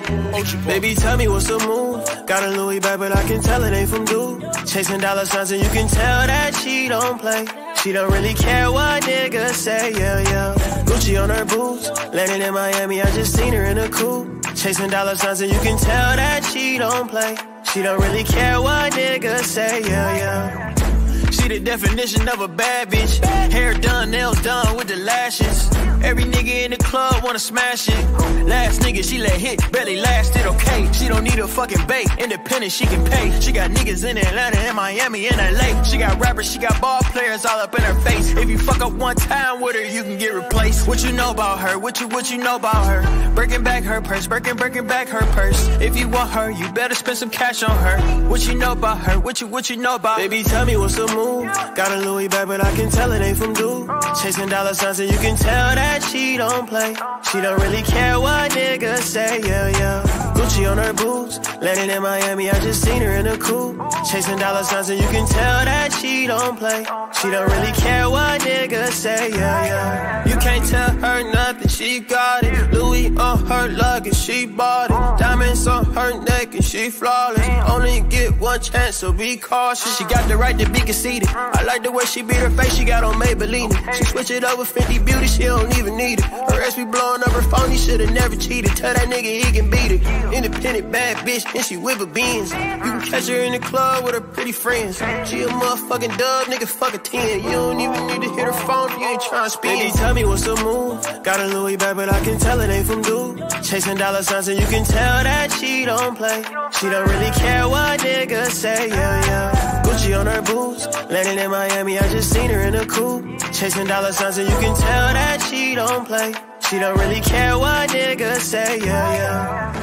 Baby, tell me what's the move. Got a Louis bag, but I can tell it ain't from dude. Chasing dollar signs and you can tell that she don't play. She don't really care what niggas say, yeah, yeah. Gucci on her boots, landing in Miami, I just seen her in a coupe. Chasing dollar signs and you can tell that she don't play. She don't really care what niggas say, yeah, yeah. She the definition of a bad bitch. Hair done, nails done with the lashes. Every nigga in the club wanna smash it. Last nigga she let hit, barely lasted, okay. She don't need a fucking bait, independent she can pay. She got niggas in Atlanta and Miami and LA. She got rappers, she got ball players all up in her face. If you fuck up one time with her, you can get replaced. What you know about her? What you know about her? Breaking back her purse, breaking back her purse. If you want her, you better spend some cash on her. What you know about her? What you know about her? Baby, tell me what's the move. Got a Louis bag, but I can tell it ain't from dude. Chasing dollar signs and you can tell that she don't play. She don't really care what niggas say, yeah, yeah. Gucci on her boots, landing in Miami, I just seen her in a coupe. Chasing dollar signs and you can tell that she don't play. She don't really care what niggas say, yeah, yeah. You can't tell her nothing, she got it. Louis on her luggage, she bought it. Diamonds on her neck and she flawless. Only get one chance, so be cautious. She got the right to be conceited. I like the way she beat her face, she got on Maybelline. She switch it over 50 beauty, she don't even need it. Her ass be blowing up her phone, he should've never cheated. Tell that nigga he can beat it. Independent bad bitch, and she with a beans. You can catch her in the club with her pretty friends. She a motherfucking dub, nigga, fuck a 10. You don't even need to hit her phone if you ain't tryna spin. Baby, tell me what's the move. Got a Louis bag, but I can tell it ain't from dude. Chasing dollar signs and you can tell that she don't play. She don't really care what niggas say, yeah, yeah. Gucci on her boots, landing in Miami, I just seen her in a coupe. Chasing dollar signs and you can tell that she don't play. She don't really care what niggas say, yeah, yeah.